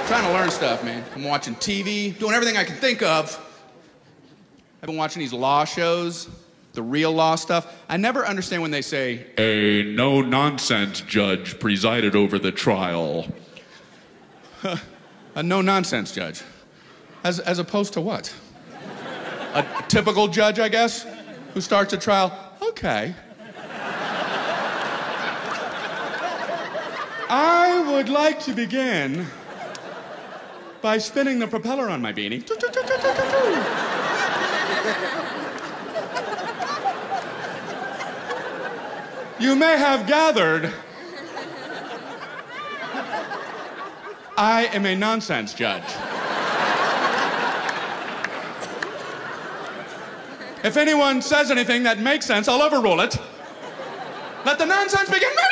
trying to learn stuff, man. I'm watching TV, doing everything I can think of. I've been watching these law shows, the real law stuff. I never understand when they say, a no-nonsense judge presided over the trial. A no-nonsense judge. As opposed to what? A typical judge, I guess, who starts a trial. Okay. I would like to begin by spinning the propeller on my beanie. You may have gathered, I am a nonsense judge. If anyone says anything that makes sense, I'll overrule it. Let the nonsense begin.